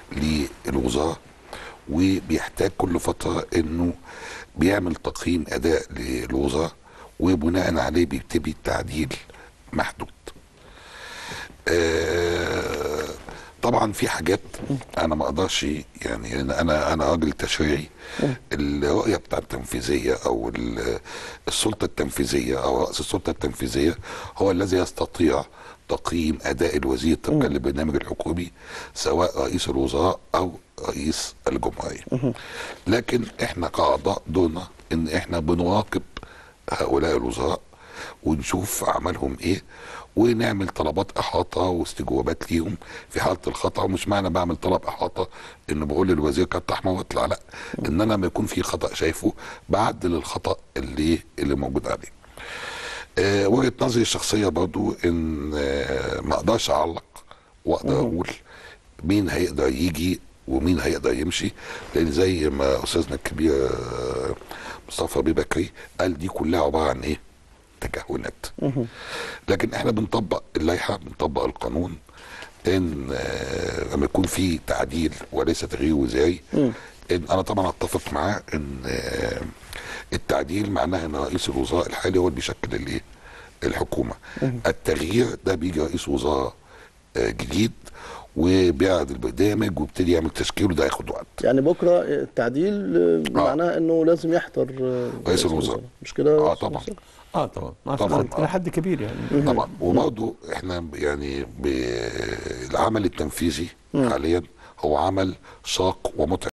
للوزاره، وبيحتاج كل فتره انه بيعمل تقييم اداء للوزاره، وبناء عليه بيبتدي التعديل محدود. طبعا في حاجات انا ما اقدرش، يعني انا راجل تشريعي. الرؤيه بتاع التنفيذيه او السلطه التنفيذيه او راس السلطه التنفيذيه هو الذي يستطيع تقييم اداء الوزير طبقا للبرنامج الحكومي، سواء رئيس الوزراء او رئيس الجمهوريه. لكن احنا كاعضاء دورنا ان احنا بنراقب هؤلاء الوزراء ونشوف اعمالهم ايه، ونعمل طلبات احاطه واستجوابات ليهم في حاله الخطا. ومش معنى بعمل طلب احاطه ان بقول للوزير كتر احمر واطلع، لا، ان انا لما يكون في خطا شايفه بعدل الخطا اللي موجود عليه. وجهه نظري الشخصيه برضو ان ما اقدرش اعلق واقدر اقول مين هيقدر يجي ومين هيقدر يمشي، لان زي ما استاذنا الكبير مصطفى بكري قال دي كلها عباره عن ايه؟ تكهنات. لكن احنا بنطبق اللائحه، بنطبق القانون، ان لما يكون في تعديل وليس تغيير وزاري، ان انا طبعا اتفق معاه ان التعديل معناه ان رئيس الوزراء الحالي هو اللي بيشكل الايه؟ الحكومه. التغيير ده بيجي رئيس وزراء جديد وبيعرض البرنامج ويبتدي يعمل تشكيل، وده هياخد وقت. يعني بكره التعديل معناه انه لازم يحضر رئيس الوزراء. مش كده؟ طبعا. طبعا الى حد كبير يعني. طبعا. وبرضه احنا يعني العمل التنفيذي حاليا هو عمل شاق ومتعب.